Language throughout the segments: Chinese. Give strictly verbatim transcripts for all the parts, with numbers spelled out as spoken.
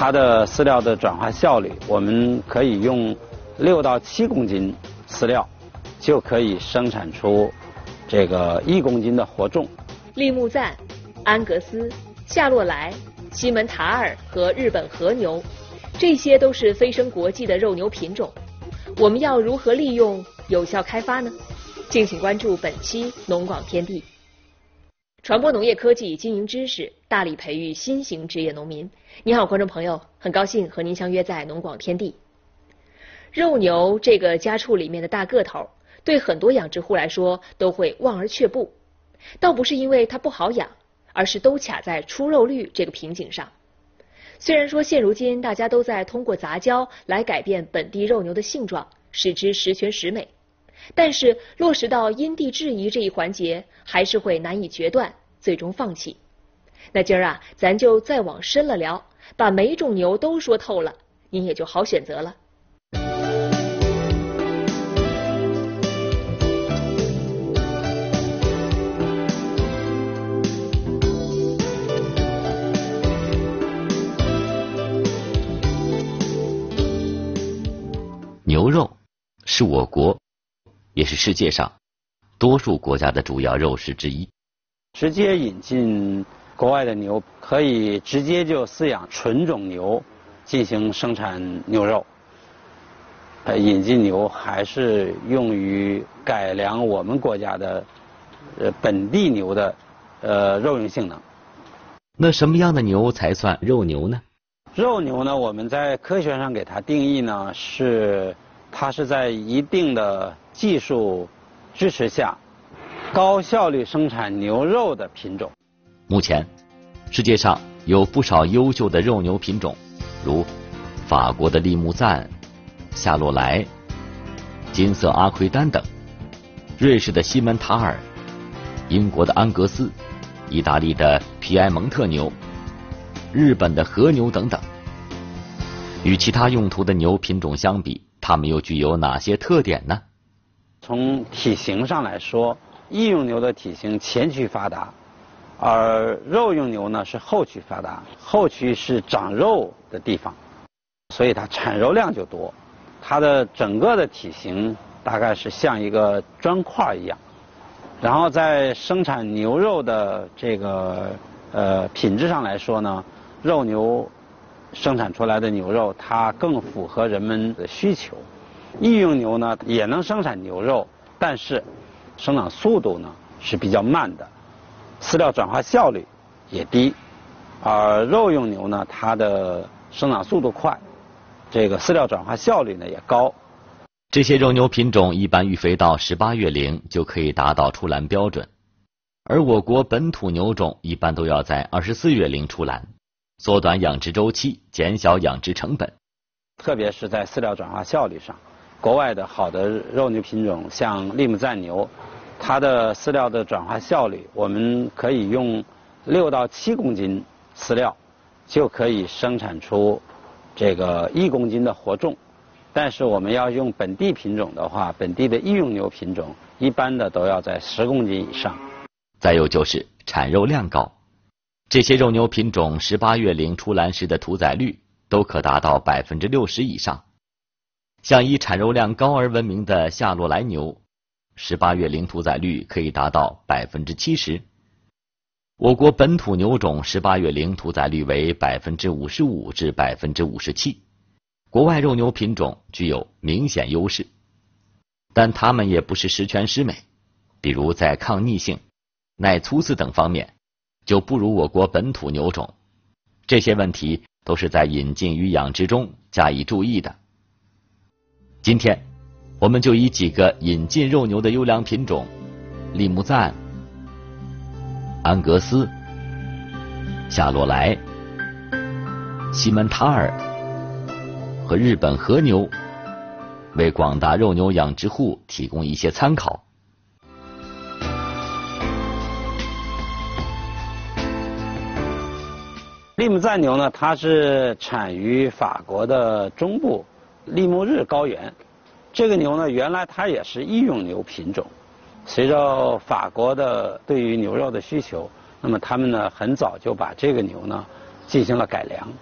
它的饲料的转化效率，我们可以用六到七公斤饲料，就可以生产出这个一公斤的活重。 利木赞、安格斯、夏洛莱、西门塔尔和日本和牛，这些都是飞升国际的肉牛品种。我们要如何利用、有效开发呢？敬请关注本期农广天地。传播农业科技、经营知识，大力培育新型职业农民。你好，观众朋友，很高兴和您相约在农广天地。肉牛这个家畜里面的大个头，对很多养殖户来说都会望而却步。倒不是因为它不好养，而是都卡在出肉率这个瓶颈上。虽然说现如今大家都在通过杂交来改变本地肉牛的性状，使之十全十美，但是落实到因地制宜这一环节，还是会难以决断，最终放弃。那今儿啊，咱就再往深了聊，把每种牛都说透了，您也就好选择了。 牛肉是我国，也是世界上多数国家的主要肉食之一。 直接引进国外的牛，可以直接就饲养纯种牛进行生产牛肉。呃，引进牛还是用于改良我们国家的呃本地牛的呃肉用性能。 那什么样的牛才算肉牛呢？ 肉牛呢，我们在科学上给它定义呢，是它是在一定的技术支持下，高效率生产牛肉的品种。 目前，世界上有不少优秀的肉牛品种，如法国的利木赞、夏洛莱、金色阿奎丹等，瑞士的西门塔尔、英国的安格斯、意大利的皮埃蒙特牛、日本的和牛等等。与其他用途的牛品种相比，它们又具有哪些特点呢？ 从体型上来说，异用牛的体型前驱发达，而肉用牛呢是后驱发达。后驱是长肉的地方，所以它产肉量就多。它的整个的体型大概是像一个砖块一样。然后在生产牛肉的这个呃品质上来说呢，肉牛生产出来的牛肉它更符合人们的需求。异用牛呢也能生产牛肉，但是生长速度呢是比较慢的，饲料转化效率也低。而肉用牛呢，它的生长速度快，这个饲料转化效率呢也高。 这些肉牛品种一般育肥到十八月龄就可以达到出栏标准，而我国本土牛种一般都要在二十四月龄出栏，缩短养殖周期，减小养殖成本。 特别是在饲料转化效率上，国外的好的肉牛品种像利木赞牛，它的饲料的转化效率，我们可以用六到七公斤饲料就可以生产出这个一公斤的活重。但是我们要用本地品种的话，本地的异用牛品种一般的都要在十公斤以上。 再有就是产肉量高，这些肉牛品种十八月龄出栏时的屠宰率都可达到百分之六十以上。像以产肉量高而闻名的夏洛莱牛，十八月龄屠宰率可以达到百分之七十。我国本土牛种十八月龄屠宰率为百分之五十五至百分之五十七，国外肉牛品种具有明显优势，但它们也不是十全十美，比如在抗逆性、耐粗饲等方面，就不如我国本土牛种。这些问题都是在引进与养殖中加以注意的。今天，我们就以几个引进肉牛的优良品种利木赞、安格斯、夏洛莱、西门塔尔和日本和牛，为广大肉牛养殖户提供一些参考。 利木赞牛呢，它是产于法国的中部利穆日高原。这个牛呢，原来它也是异用牛品种，随着法国的对于牛肉的需求，那么他们呢很早就把这个牛呢进行了改良。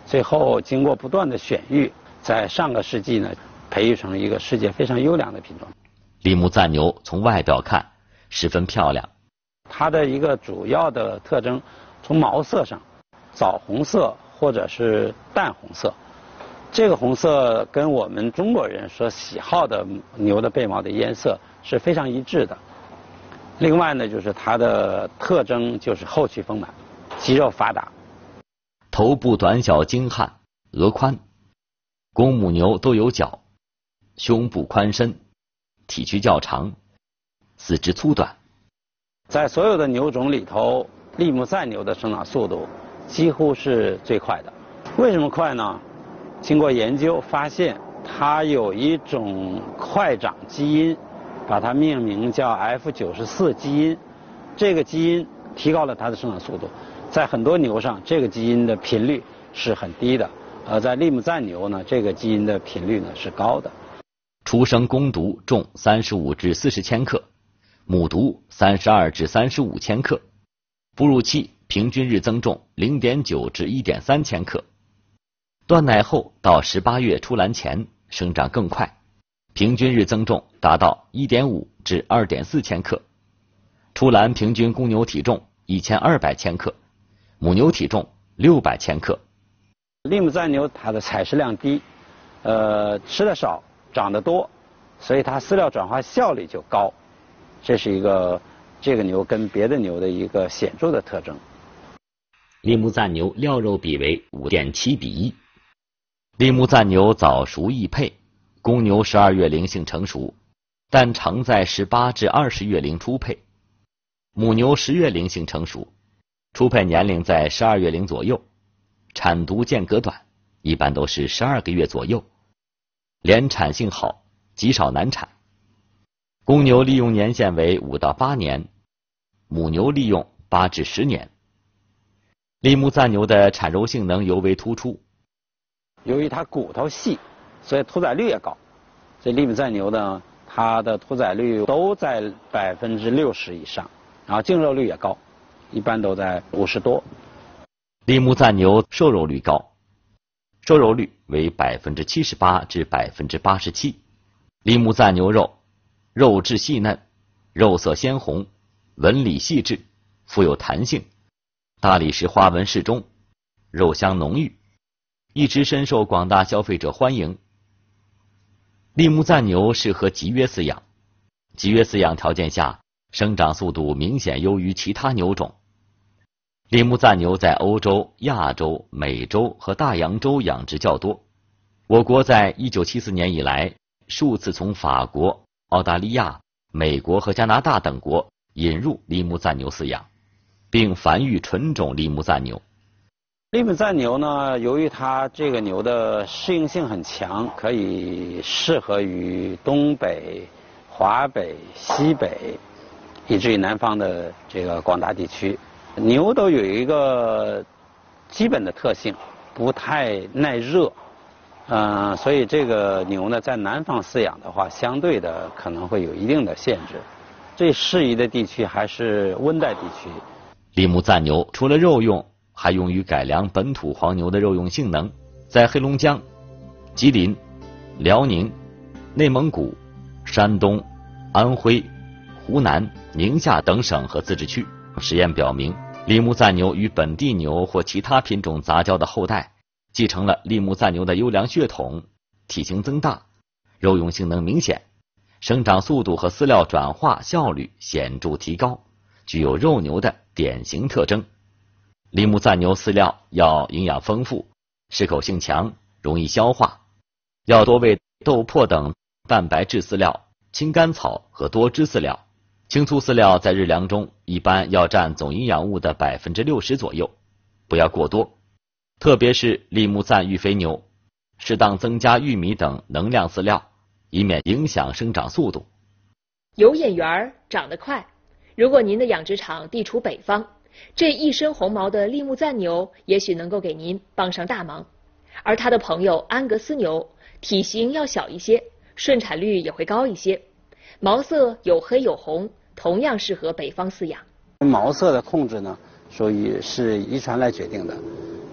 最后经过不断的选育，在上个世纪呢，培育成一个世界非常优良的品种。 利木赞牛从外表看十分漂亮， 它的一个主要的特征，从毛色上，枣红色或者是淡红色，这个红色跟我们中国人所喜好的牛的背毛的颜色是非常一致的。另外呢，就是它的特征就是后躯丰满，肌肉发达， 头部短小精悍，额宽，公母牛都有角，胸部宽深，体躯较长，四肢粗短。 在所有的牛种里头，利木赞牛的生长速度几乎是最快的。为什么快呢？经过研究发现，它有一种快长基因，把它命名叫 F 九十四 基因。这个基因提高了它的生长速度。在很多牛上，这个基因的频率是很低的，而在利木赞牛呢，这个基因的频率呢是高的。 初生公犊重三十五至四十千克，母犊三十二至三十五千克，哺乳期平均日增重零点九至一点三千克。断奶后到十八月出栏前生长更快，平均日增重达到一点五至二点四千克。出栏平均公牛体重一千二百千克，母牛体重六百千克。 利木赞牛它的采食量低，呃，吃的少，长得多，所以它饲料转化效率就高，这是一个这个牛跟别的牛的一个显著的特征。 利木赞牛料肉比为 五点七比一。利木赞牛早熟易配，公牛十二月龄性成熟，但常在十八至二十月龄初配。母牛十月龄性成熟，初配年龄在十二月龄左右，产犊间隔短，一般都是十二个月左右，连产性好，极少难产。公牛利用年限为五到八年，母牛利用八至十年。利木赞牛的产肉性能尤为突出。 由于它骨头细，所以屠宰率也高。这利木赞牛呢，它的屠宰率都在百分之六十以上，然后净肉率也高，一般都在五十多。 利木赞牛瘦肉率高，瘦肉率为百分之七十八至百分之八十七。利木赞牛肉肉质细嫩，肉色鲜红，纹理细致，富有弹性，大理石花纹适中，肉香浓郁，一直深受广大消费者欢迎。利木赞牛适合集约饲养，集约饲养条件下，生长速度明显优于其他牛种。利木赞牛在欧洲、亚洲、美洲和大洋洲养殖较多。我国在一九七四年以来，数次从法国、澳大利亚、美国和加拿大等国引入利木赞牛饲养，并繁育纯种利木赞牛。 利木赞牛呢，由于它这个牛的适应性很强，可以适合于东北、华北、西北，以至于南方的这个广大地区。牛都有一个基本的特性，不太耐热，嗯、呃，所以这个牛呢，在南方饲养的话，相对的可能会有一定的限制。最适宜的地区还是温带地区。 利木赞牛除了肉用，还用于改良本土黄牛的肉用性能，在黑龙江、吉林、辽宁、内蒙古、山东、安徽、湖南、宁夏等省和自治区，实验表明，利木赞牛与本地牛或其他品种杂交的后代，继承了利木赞牛的优良血统，体型增大，肉用性能明显，生长速度和饲料转化效率显著提高，具有肉牛的典型特征。利木赞牛饲料要营养丰富，适口性强，容易消化，要多喂豆粕等蛋白质饲料、青甘草和多汁饲料。青粗饲料在日粮中一般要占总营养物的百分之六十左右，不要过多。特别是利木赞育肥牛，适当增加玉米等能量饲料，以免影响生长速度。 有眼缘儿，长得快。如果您的养殖场地处北方，这一身红毛的利木赞牛也许能够给您帮上大忙。而它的朋友安格斯牛，体型要小一些，顺产率也会高一些。毛色有黑有红，同样适合北方饲养。 毛色的控制呢，属于是遗传来决定的。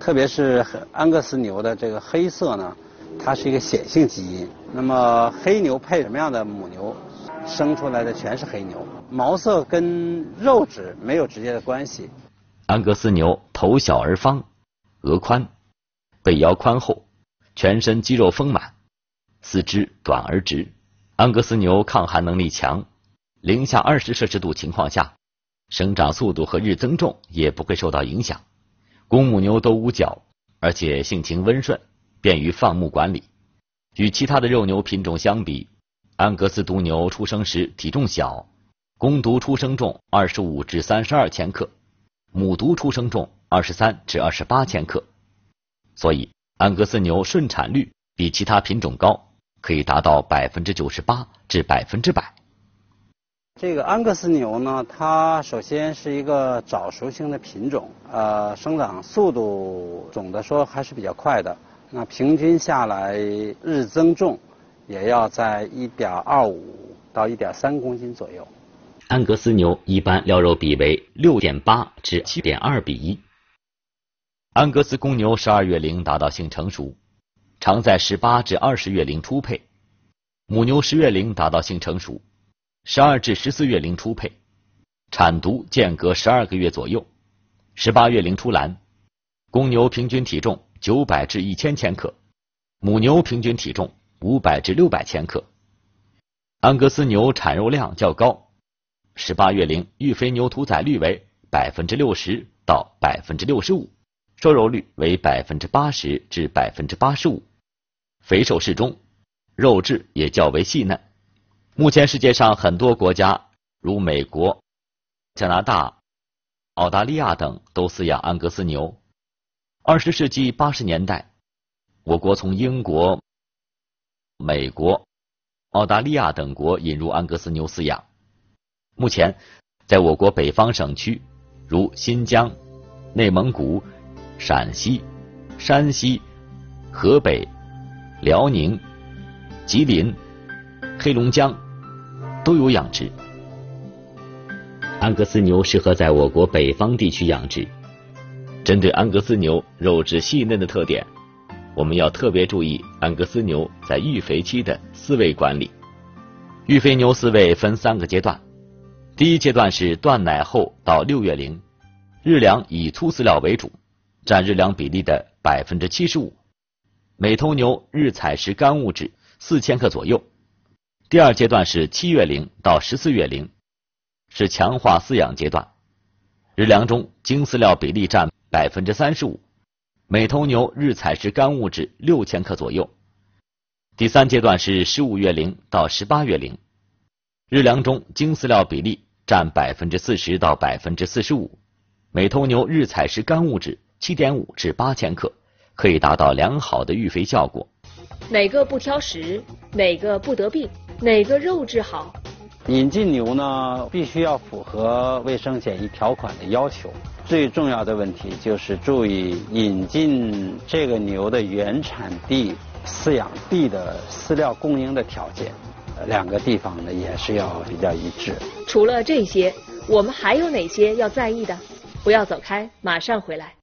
特别是安格斯牛的这个黑色呢，它是一个显性基因。那么黑牛配什么样的母牛，生出来的全是黑牛。毛色跟肉质没有直接的关系。 安格斯牛头小而方，额宽，背腰宽厚，全身肌肉丰满，四肢短而直。安格斯牛抗寒能力强，零下二十摄氏度情况下，生长速度和日增重也不会受到影响。公母牛都无角，而且性情温顺，便于放牧管理。与其他的肉牛品种相比，安格斯独牛出生时体重小，公犊出生重二十五至三十二千克，母犊出生重二十三至二十八千克。所以安格斯牛顺产率比其他品种高，可以达到百分之九十八至百分之百。 这个安格斯牛呢，它首先是一个早熟型的品种，呃，生长速度总的说还是比较快的。那平均下来日增重也要在一点二五到一点三公斤左右。 安格斯牛一般料肉比为六点八至七点二比一。安格斯公牛十二月龄达到性成熟，常在十八至二十月龄初配；母牛十月龄达到性成熟，十二至十四月龄初配，产犊间隔十二个月左右，十八月龄出栏。公牛平均体重九百至一千千克，母牛平均体重五百至六百千克。安格斯牛产肉量较高，十八月龄育肥牛屠宰率为百分之六十到百分之六十五，瘦肉率为百分之八十至百分之八十五，肥瘦适中，肉质也较为细嫩。目前世界上很多国家，如美国、加拿大、澳大利亚等都饲养安格斯牛。二十世纪八十年代，我国从英国、美国、澳大利亚等国引入安格斯牛饲养。目前，在我国北方省区，如新疆、内蒙古、陕西、山西、河北、辽宁、吉林、黑龙江都有养殖。安格斯牛适合在我国北方地区养殖。针对安格斯牛肉质细嫩的特点，我们要特别注意安格斯牛在育肥期的饲喂管理。育肥牛饲喂分三个阶段，第一阶段是断奶后到六月龄，日粮以粗饲料为主，占日粮比例的百分之七十五，每头牛日采食干物质四千克左右。第二阶段是七月龄到十四月龄，是强化饲养阶段，日粮中精饲料比例占百分之三十五，每头牛日采食干物质六千克左右。第三阶段是十五月龄到十八月龄，日粮中精饲料比例占百分之四十到百分之四十五，每头牛日采食干物质七点五至八千克，可以达到良好的育肥效果。 哪个不挑食？哪个不得病？哪个肉质好？ 引进牛呢，必须要符合卫生检疫条款的要求。最重要的问题就是注意引进这个牛的原产地、饲养地的饲料供应的条件，两个地方呢也是要比较一致。 除了这些，我们还有哪些要在意的？不要走开，马上回来。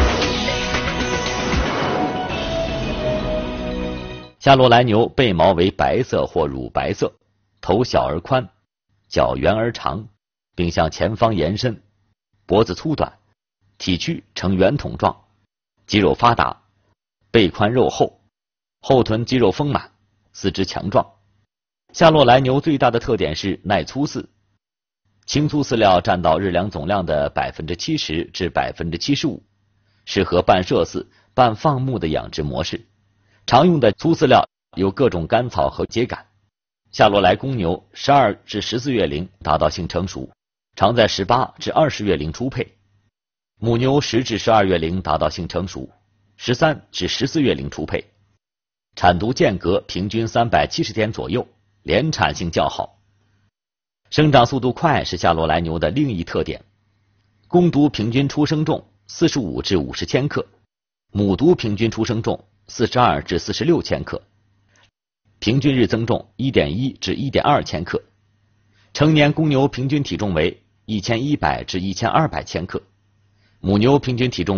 夏洛莱牛背毛为白色或乳白色，头小而宽，角圆而长，并向前方延伸，脖子粗短，体躯呈圆筒状，肌肉发达，背宽肉厚，后臀肌肉丰满，四肢强壮。夏洛莱牛最大的特点是耐粗饲，轻粗饲料占到日粮总量的百分之七十至百分之七十五，适合半摄饲、半放牧的养殖模式。常用的粗饲料有各种甘草和秸秆。夏洛莱公牛十二至十四月龄达到性成熟，常在十八至二十月龄初配；母牛十至十二月龄达到性成熟，十三至十四月龄初配。产犊间隔平均三百七十天左右，连产性较好。生长速度快是夏洛莱牛的另一特点。公犊平均出生重四十五至五十千克，母犊平均出生重四十二至四十六千克，平均日增重 一点一至一点二千克。成年公牛平均体重为一千一百至一千二百千克，母牛平均体重为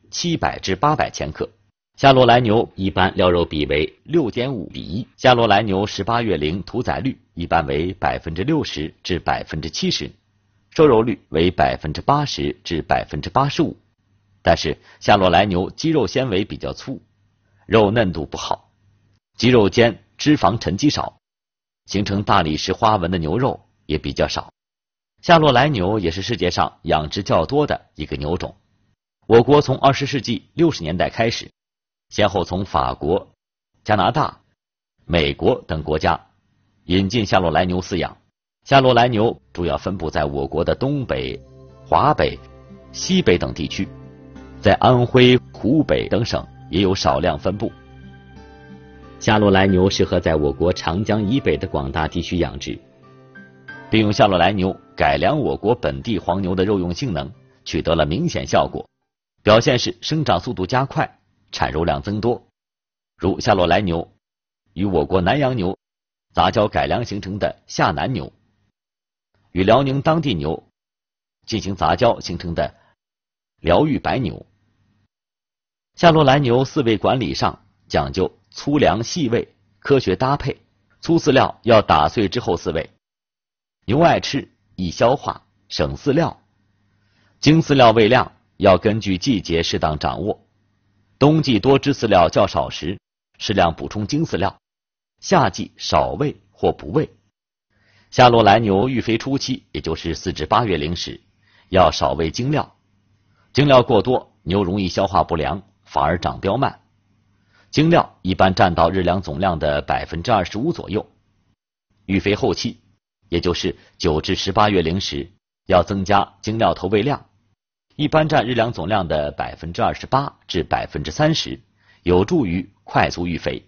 七百至八百千克。夏洛来牛一般料肉比为 六点五比一，夏洛来牛十八月龄屠宰率一般为 百分之六十 至 百分之七十， 瘦肉率为 百分之八十 至 百分之八十五。但是夏洛来牛肌肉纤维比较粗，肉嫩度不好，肌肉间脂肪沉积少，形成大理石花纹的牛肉也比较少。夏洛来牛也是世界上养殖较多的一个牛种。我国从二十世纪六十年代开始，先后从法国、加拿大、美国等国家引进夏洛来牛饲养。夏洛来牛主要分布在我国的东北、华北、西北等地区，在安徽、湖北等省也有少量分布。夏洛来牛适合在我国长江以北的广大地区养殖，并用夏洛来牛改良我国本地黄牛的肉用性能，取得了明显效果。表现是生长速度加快，产肉量增多。如夏洛来牛与我国南洋牛杂交改良形成的夏南牛，与辽宁当地牛进行杂交形成的辽豫白牛。夏洛来牛饲喂管理上讲究粗粮细喂，科学搭配，粗饲料要打碎之后饲喂。牛爱吃，易消化，省饲料。精饲料喂量要根据季节适当掌握，冬季多汁饲料较少时，适量补充精饲料，夏季少喂或不喂。夏洛来牛育肥初期，也就是四至八月龄时，要少喂精料，精料过多，牛容易消化不良，反而长膘慢。精料一般占到日粮总量的 百分之二十五 左右。育肥后期，也就是九至十八月龄时，要增加精料投喂量，一般占日粮总量的 百分之二十八 至 百分之三十， 有助于快速育肥。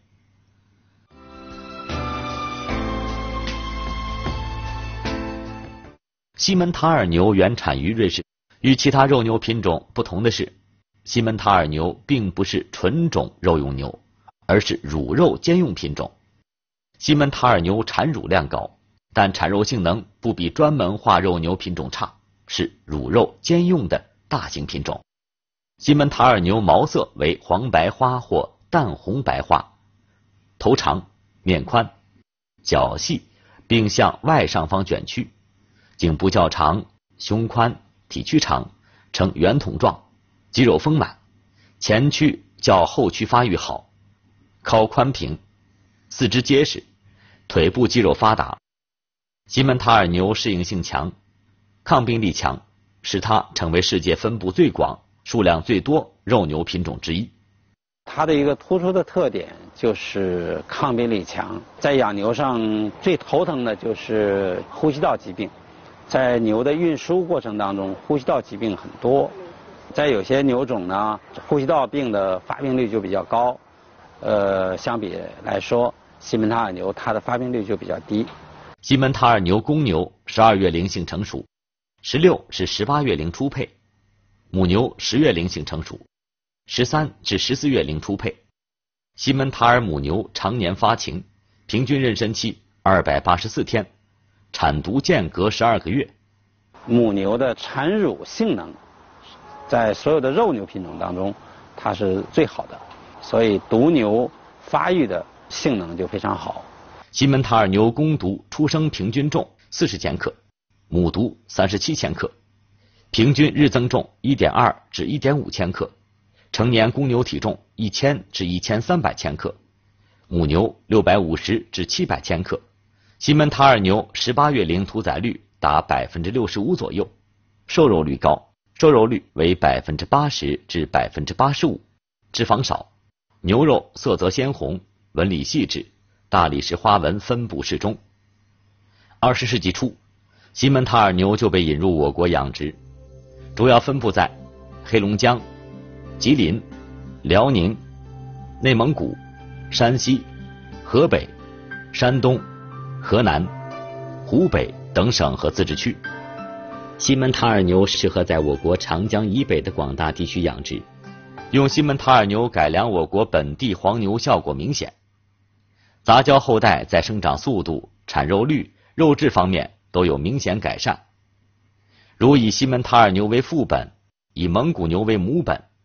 西门塔尔牛原产于瑞士，与其他肉牛品种不同的是，西门塔尔牛并不是纯种肉用牛，而是乳肉兼用品种。西门塔尔牛产乳量高，但产肉性能不比专门化肉牛品种差，是乳肉兼用的大型品种。西门塔尔牛毛色为黄白花或淡红白花，头长，面宽，脚细，并向外上方卷曲，颈部较长，胸宽，体躯长，呈圆筒状，肌肉丰满，前躯较后躯发育好，尻宽平，四肢结实，腿部肌肉发达。西门塔尔牛适应性强，抗病力强，使它成为世界分布最广、数量最多肉牛品种之一。 它的一个突出的特点就是抗病力强，在养牛上最头疼的就是呼吸道疾病，在牛的运输过程当中，呼吸道疾病很多。在有些牛种呢，呼吸道病的发病率就比较高，呃，相比来说，西门塔尔牛它的发病率就比较低。 西门塔尔牛公牛十二月龄性成熟，十六是十八月龄初配，母牛十月龄性成熟，十三至十四月龄初配。西门塔尔母牛常年发情，平均妊娠期二百八十四天，产犊间隔十二个月。 母牛的产乳性能在所有的肉牛品种当中，它是最好的，所以犊牛发育的性能就非常好。 西门塔尔牛公犊出生平均重四十千克，母犊三十七千克，平均日增重 一点二至一点五千克，成年公牛体重一千至一千三百千克，母牛六百五十至七百千克。西门塔尔牛十八月龄屠宰率达 百分之六十五 左右，瘦肉率高，瘦肉率为 百分之八十 至 百分之八十五， 脂肪少，牛肉色泽鲜红，纹理细致，大理石花纹分布适中。二十世纪初，西门塔尔牛就被引入我国养殖，主要分布在黑龙江、吉林、辽宁、内蒙古、山西、河北、山东、河南、湖北等省和自治区。西门塔尔牛适合在我国长江以北的广大地区养殖，用西门塔尔牛改良我国本地黄牛效果明显，杂交后代在生长速度、产肉率、肉质方面都有明显改善。如以西门塔尔牛为父本，以蒙古牛为母本，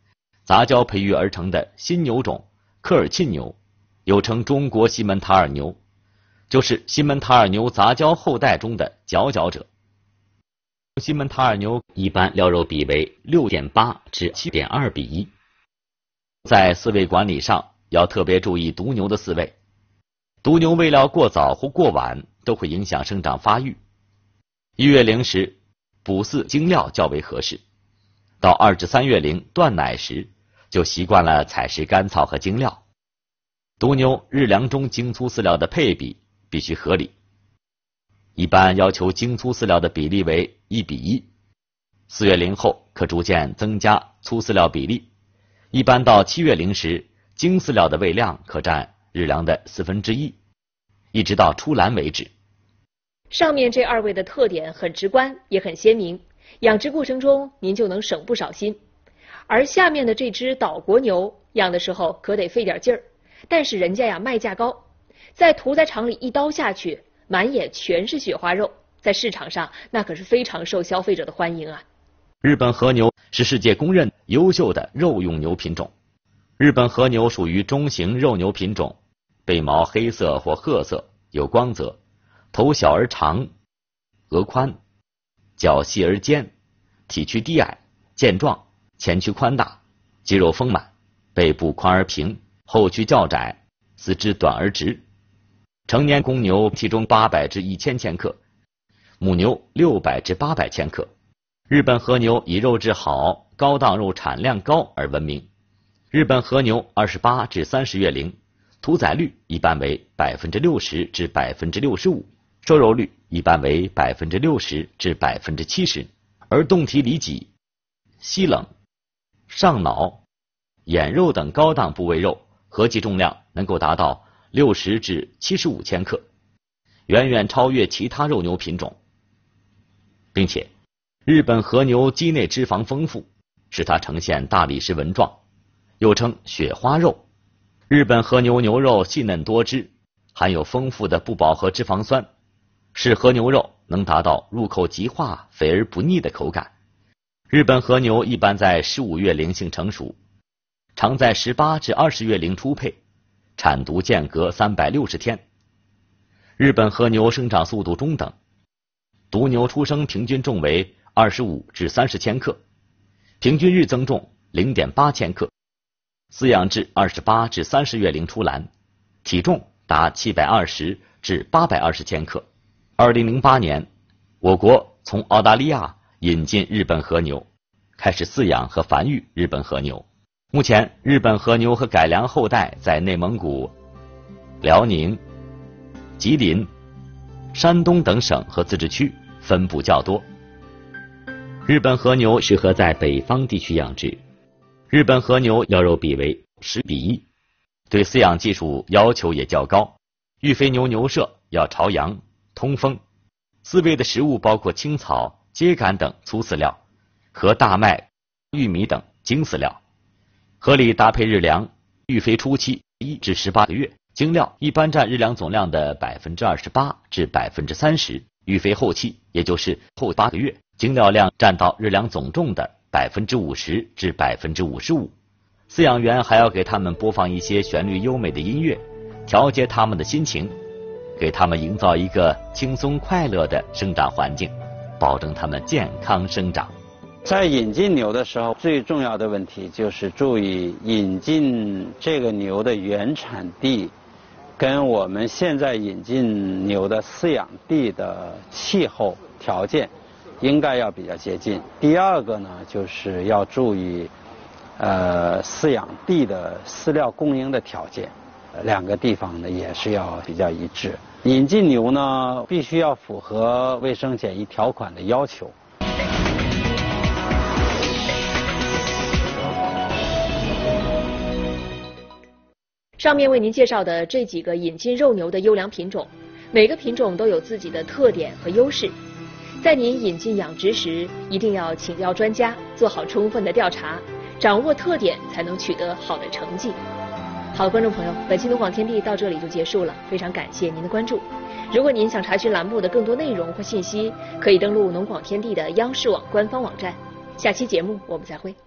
杂交培育而成的新牛种科尔沁牛，又称中国西门塔尔牛，就是西门塔尔牛杂交后代中的佼佼者。西门塔尔牛一般料肉比为 六点八 至 七点二 比一。在饲喂管理上要特别注意毒牛的饲喂，毒牛喂料过早或过晚都会影响生长发育。一月龄时补饲精料较为合适，到二至三月龄断奶时就习惯了采食干草和精料。毒牛日粮中精粗饲料的配比必须合理，一般要求精粗饲料的比例为一比一。四月龄后可逐渐增加粗饲料比例，一般到七月龄时，精饲料的喂量可占日粮的四分之一，一直到出栏为止。 上面这二位的特点很直观，也很鲜明，养殖过程中您就能省不少心。而下面的这只岛国牛养的时候可得费点劲儿，但是人家呀卖价高，在屠宰场里一刀下去，满眼全是雪花肉，在市场上那可是非常受消费者的欢迎啊。 日本和牛是世界公认优秀的肉用牛品种。日本和牛属于中型肉牛品种，背毛黑色或褐色，有光泽，头小而长，额宽，脚细而尖，体躯低矮，健壮，前躯宽大，肌肉丰满，背部宽而平，后躯较窄，四肢短而直。成年公牛体重八百至一千千克，母牛六百至八百千克。日本和牛以肉质好、高档肉产量高而闻名。日本和牛二十八至三十月龄，屠宰率一般为百分之六十至百分之六十五，瘦肉率一般为百分之六十至百分之七十，而动体里脊、膝冷、上脑、眼肉等高档部位肉合计重量能够达到六十至七十五千克，远远超越其他肉牛品种，并且日本和牛肌内脂肪丰富，使它呈现大理石纹状，又称雪花肉。日本和牛牛肉细嫩多汁，含有丰富的不饱和脂肪酸，使和牛肉能达到入口即化、肥而不腻的口感。日本和牛一般在十五月龄性成熟，常在十八至二十月龄初配，产犊间隔三百六十天。日本和牛生长速度中等，犊牛出生平均重为二十五至三十千克，平均日增重 零点八千克，饲养至二十八至三十月龄出栏，体重达七百二十至八百二十千克。二零零八年，我国从澳大利亚引进日本和牛，开始饲养和繁育日本和牛。目前，日本和牛和改良后代在内蒙古、辽宁、吉林、山东等省和自治区分布较多。日本和牛适合在北方地区养殖。日本和牛要肉比为十比一，对饲养技术要求也较高。育肥牛牛舍要朝阳、通风。饲喂的食物包括青草、秸秆等粗饲料和大麦、玉米等精饲料。合理搭配日粮。育肥初期一至十八个月，精料一般占日粮总量的百分之二十八至百分之三十。育肥后期，也就是后八个月，精料量占到日粮总重的百分之五十至百分之五十五。饲养员还要给他们播放一些旋律优美的音乐，调节他们的心情，给他们营造一个轻松快乐的生长环境，保证他们健康生长。 在引进牛的时候，最重要的问题就是注意引进这个牛的原产地跟我们现在引进牛的饲养地的气候条件应该要比较接近。第二个呢，就是要注意呃饲养地的饲料供应的条件，两个地方呢也是要比较一致。引进牛呢必须要符合卫生检疫条款的要求。 上面为您介绍的这几个引进肉牛的优良品种，每个品种都有自己的特点和优势。在您引进养殖时，一定要请教专家，做好充分的调查，掌握特点，才能取得好的成绩。好的，观众朋友，本期农广天地到这里就结束了，非常感谢您的关注。如果您想查询栏目的更多内容或信息，可以登录农广天地的央视网官方网站。下期节目我们再会。